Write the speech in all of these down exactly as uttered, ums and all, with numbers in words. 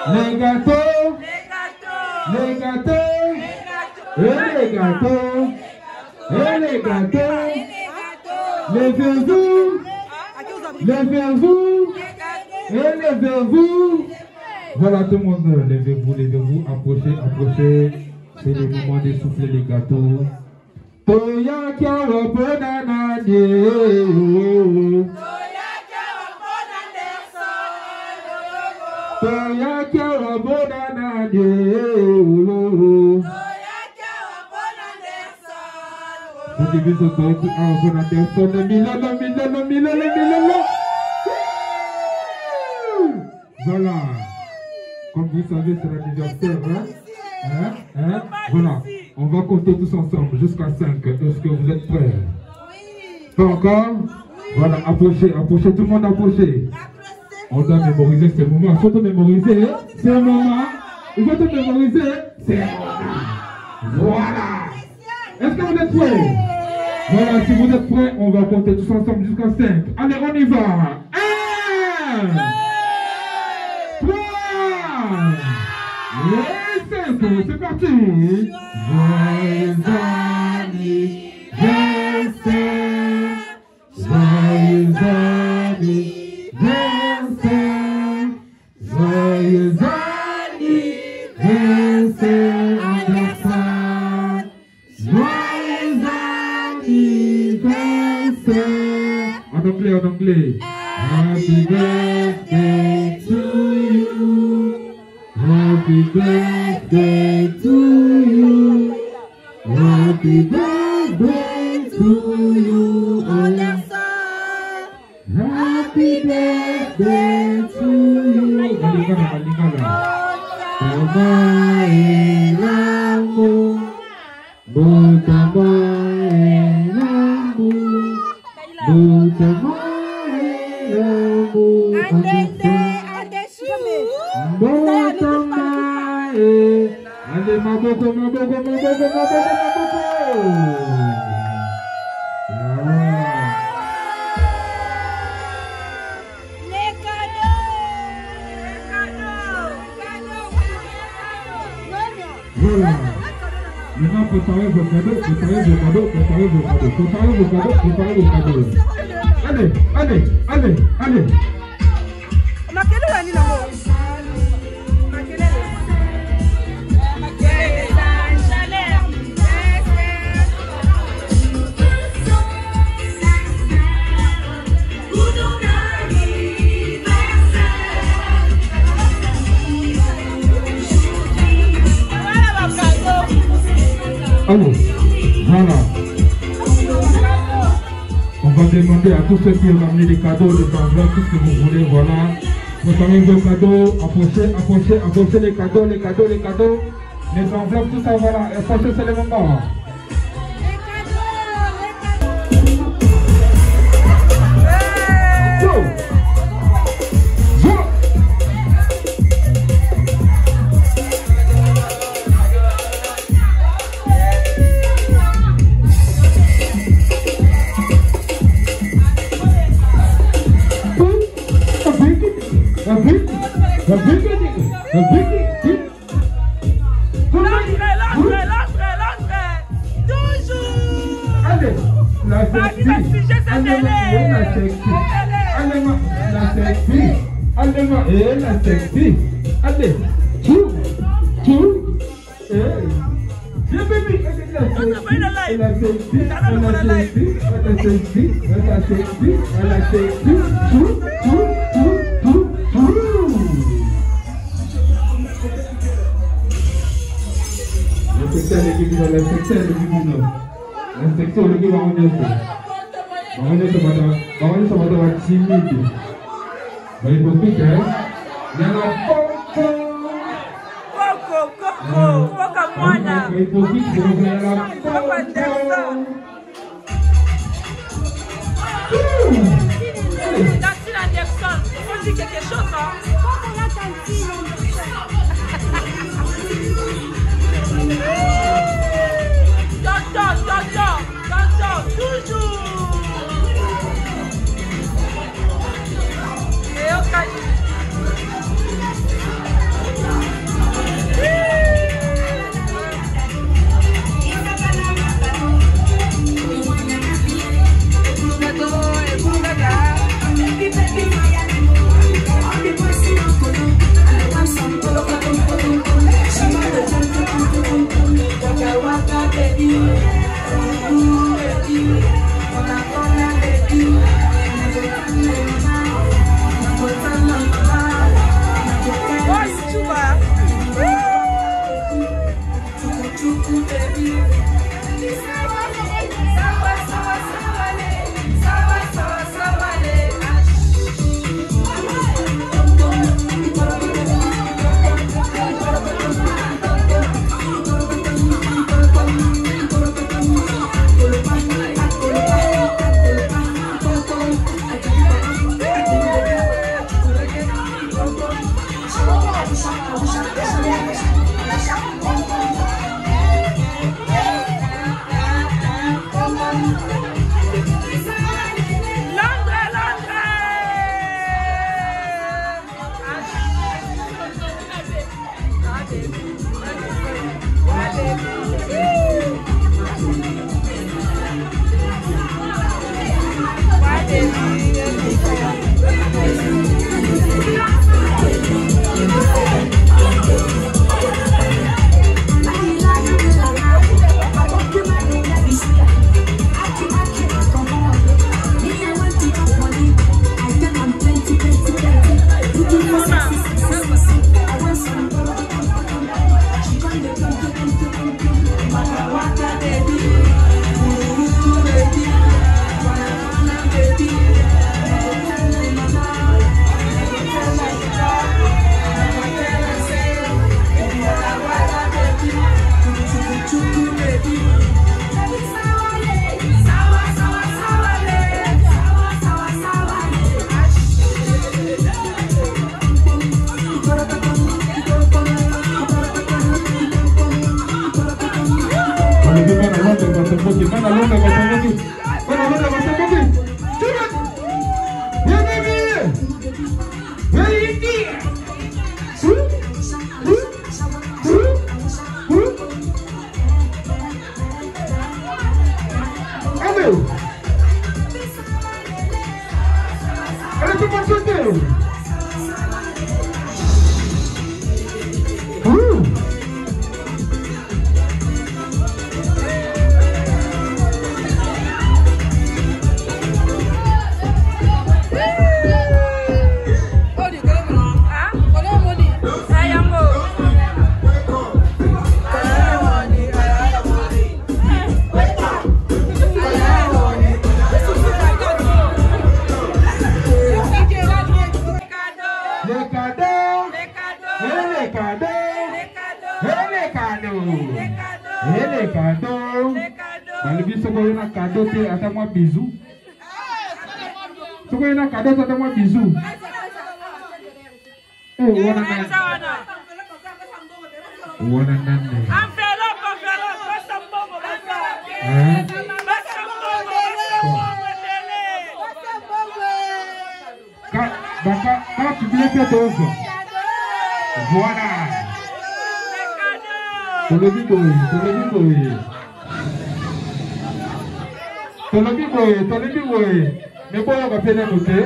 Les gâteaux. Les gâteaux. Et les gâteaux. Et les gâteaux. Levez-vous. Levez-vous. Et levez-vous. Voilà tout le monde. Levez-vous, levez-vous. Approchez, approchez. C'est le moment de souffler les gâteaux. Toya kiawa bonana de. Toya kiawa bonana de. Vous devez se toquer à un Anderson. Milano, Milano, Milano, Milano. Voilà. Comme vous savez, c'est l'anniversaire. Hein? Hein? Hein? Voilà. On va compter tous ensemble jusqu'à cinq. Est-ce que vous êtes prêts? Oui. Pas encore? Oui. Voilà. Approchez, approchez. Tout le monde approchez. On doit mémoriser ces moments. Il faut te mémoriser. C'est un moment. Il faut te mémoriser. C'est un moment. Voilà. Est-ce que vous êtes prêts? Voilà, si vous êtes prêts, on va compter tous ensemble jusqu'à cinq. Allez, on y va. un, trois, et cinq. C'est parti. Joyeux anniversaire. Joyeux anniversaire. Joyeux anniversaire. En anglais, en anglais. Happy birthday to you. Happy birthday to you. Happy birthday to you. Happy birthday to you. Toma el amor. Toma el amor. Toma el amor. Allez, maboko, maboko, maboko, maboko, maboko. Voilà. Maintenant, préparez vos cadeaux, préparez vos cadeaux, préparez vos cadeaux, préparez vos cadeaux, préparez vos cadeaux. Allez, allez, allez, allez. Allez, voilà. On va demander à tous ceux qui ont ramené des cadeaux, des enveloppes, tout ce que vous voulez, voilà. Préparez vos cadeaux, approchez, approchez, approchez les cadeaux, les cadeaux, les cadeaux, les enveloppes, tout ça, voilà. Et sachez, c'est le moment. Et la sexy, allez, tout, tout, et bien bébé, la sexy, la sexy, la sexy, la sexy, la sexy, la sexy, tout, tout, tout, tout, tout. La sexy, l'équipe, la sexy, l'équipe, la sexy, l'équipe, va revenir ça. Va revenir ça, va revenir ça, va revenir timide. Va y profiter, hein. Il y a la Coco. Coco, Coco, Coco Moana. Il faut vite que vous ayez la Coco. Tantine Anderson, on dit quelque chose, hein? Comment la Tantine Anderson? Tonton, tonton, tonton, toujours. Et au cas Bisous. Tu connais un cadeau, tu moi bisous. Eh, wana nani? Wana nani? Enveloppe, enveloppe, basta mbongo, basta. Hein? Basta mbongo, basta télé. Basta mbongo. Quand, d'accord, quand tu viens faire ton enfant. Voilà. Tu le dis, boy, tu le dis, boy. Tolobi boy, tolobi boy. Mais bon, on va faire un côté.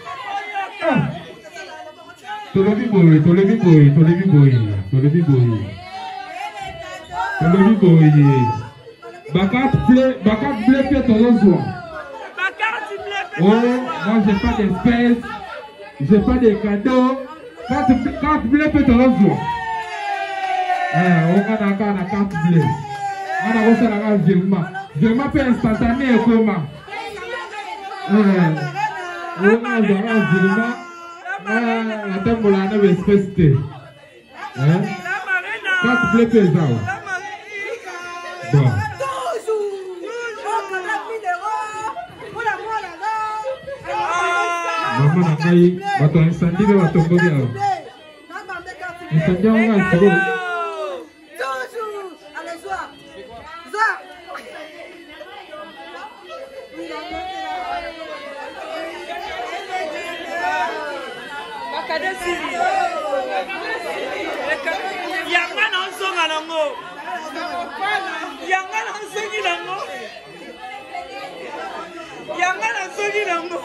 Tolobi boy, tolobi boy, tolobi boy, tolobi boy. Tolobi boy. Bakat bleu, bakat bleu fait ton oiseau. Oh, moi j'ai pas d'espèces, j'ai pas de cadeaux. Carte, carte bleue fait ton oiseau. Eh, on a encore la carte bleue. On a reçu la carte virement. Virement fait instantané et comment? Eh, on a la carte virement. La dame de la nave espèce T. Carte bleue fait ça. Bon. Maman a failli, bateau incendie de bateau mondial. Incendie en gaz, c'est bon. Yanga na nsonga nango. Yanga na nsongi nango. Yanga na nsongi nango.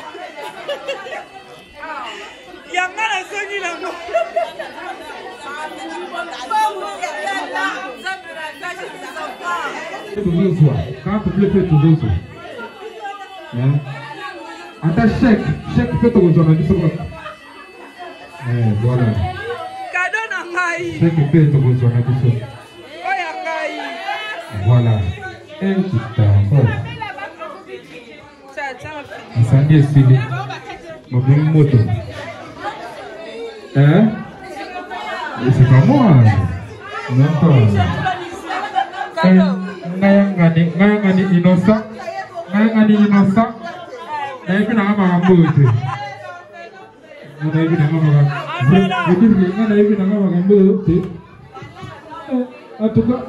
Yanga na nsongi nango. Toujours soir, quand tu plais, toujours soir. Attends, chèque, chèque, fais ton journaliste. Eh, voilà. Cadeau nangai. Chèque, fais ton journaliste. Oya ngai. Voilà. Et putain, bon. Ça, ça. Incendie est fini. Ma bonne moto. Hein? C'est pas moi. Non, pas. Ngayangani, ngayangani innocent. Ngayangani innocent. Ngayangani innocent. Ngayangani innocent. En tout cas,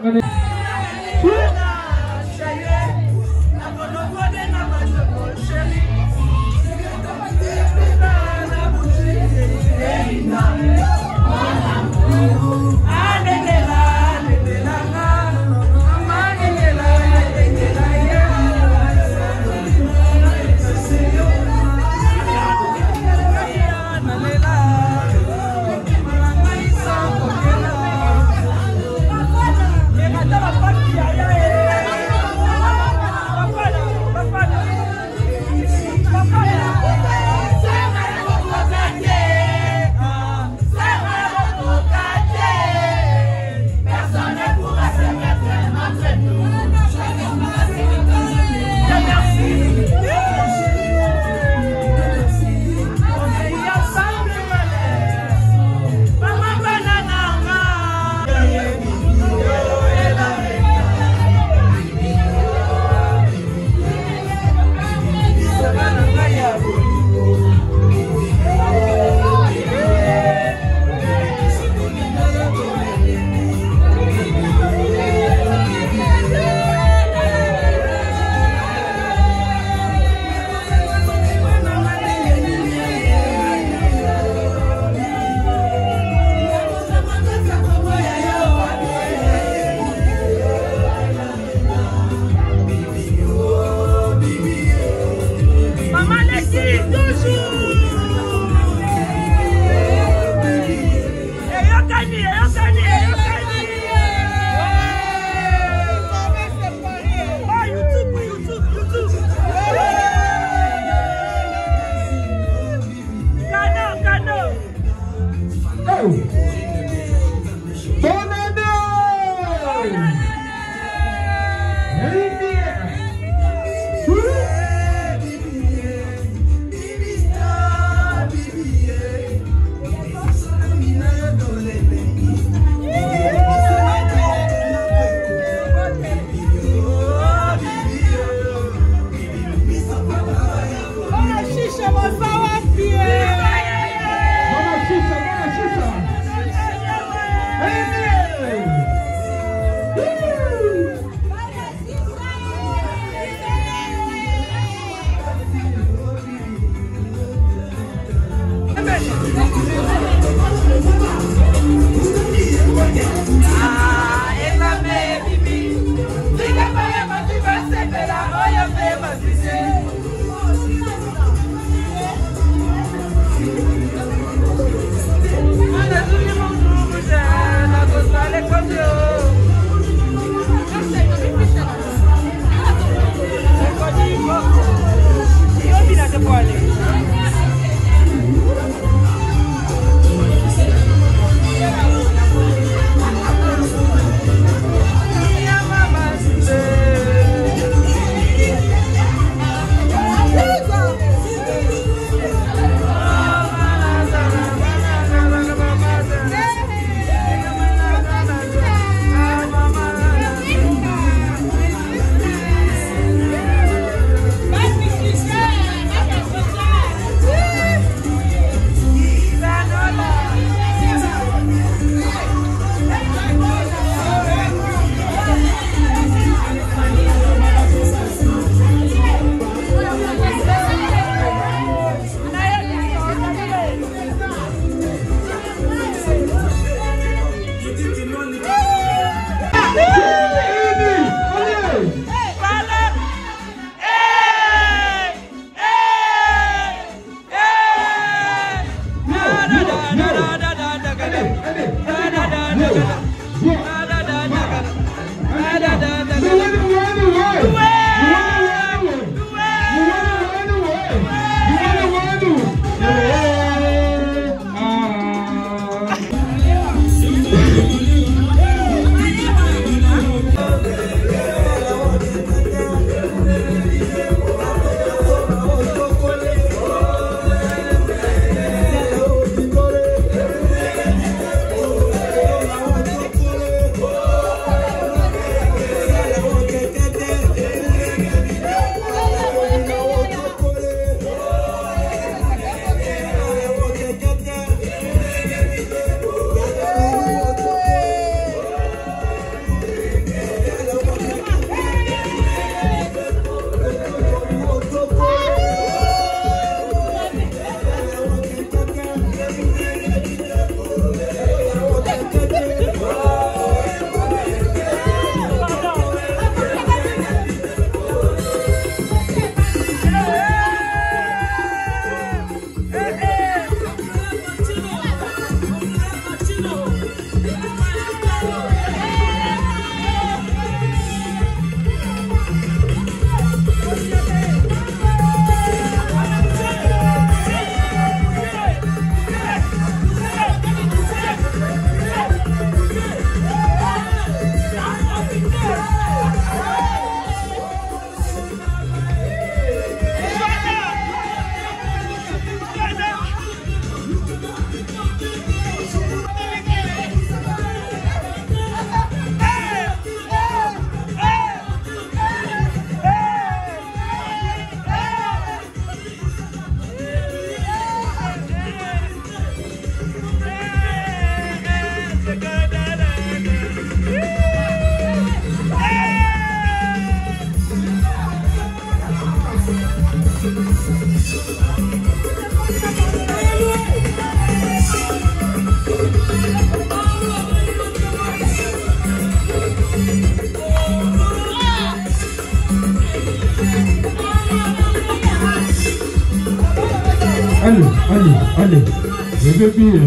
Allez, allez, allez, je vais bien.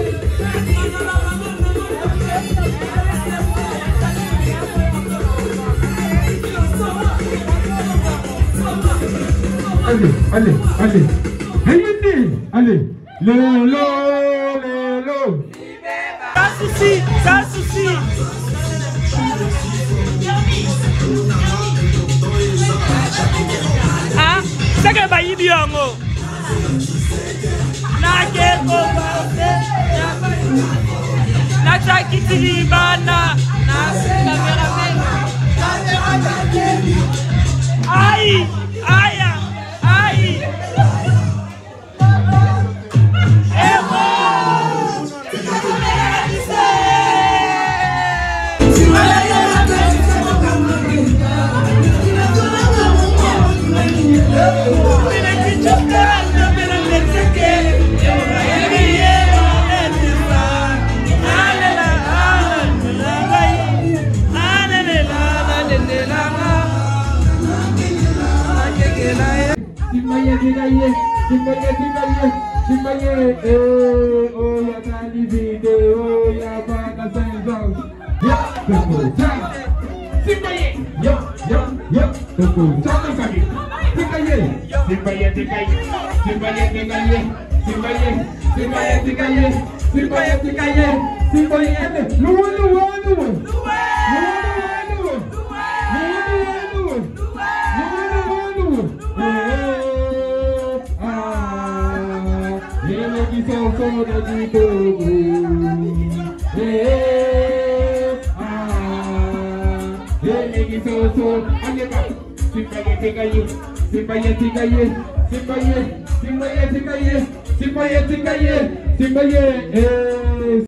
Allez, allez, allez, allez, allez, lélo, lélo. Sans souci, sans souci. Ah, c'est que bah il bien ngo. Na ke ko ba se. Na cha kitiri bana, na cameraman. Aïe, aïe, aïe. Simbaye, Simbaye, Simbaye, Simbaye, Simbaye, eh, oh, y'a ta livide, oh, y'a pas de Saint-Georges. Y'a, t'es pour ça. Simbaye, y'a, y'a, y'a, t'es pour ça, ma famille. Simbaye, Simbaye, Simbaye, Simbaye, Simbaye, Simbaye, Simbaye, Simbaye, Simbaye, Simbaye, Simbaye, loué, loué, loué, loué, loué, loué, loué, qui sont sur le Togo. Eh, ah, les qui sont sur. Allez, va. Simbaye, Simbaye, Simbaye, Simbaye, Simbaye, Simbaye, Simbaye, Simbaye, Simbaye, Simbaye, eh.